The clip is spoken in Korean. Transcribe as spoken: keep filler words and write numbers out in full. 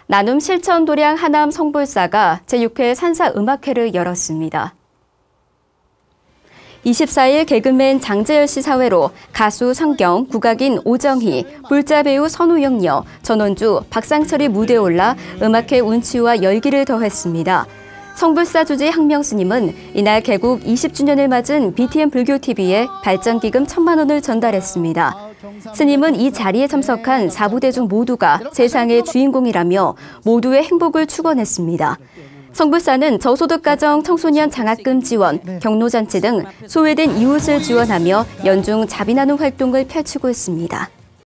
나눔 실천 도량 하남 성불사가 제육 회 산사음악회를 열었습니다. 이십사일 개그맨 장재열 씨 사회로 가수 성경, 국악인 오정희, 불자 배우 선우영녀, 전원주, 박상철이 무대에 올라 음악회 운치와 열기를 더했습니다. 성불사 주지 항명 스님은 이날 개국 이십 주년을 맞은 비티엠 불교티비에 발전기금 천만 원을 전달했습니다. 스님은 이 자리에 참석한 사부대중 모두가 세상의 주인공이라며 모두의 행복을 축원했습니다. 성불사는 저소득가정 청소년 장학금 지원, 경로잔치 등 소외된 이웃을 지원하며 연중 자비나눔 활동을 펼치고 있습니다.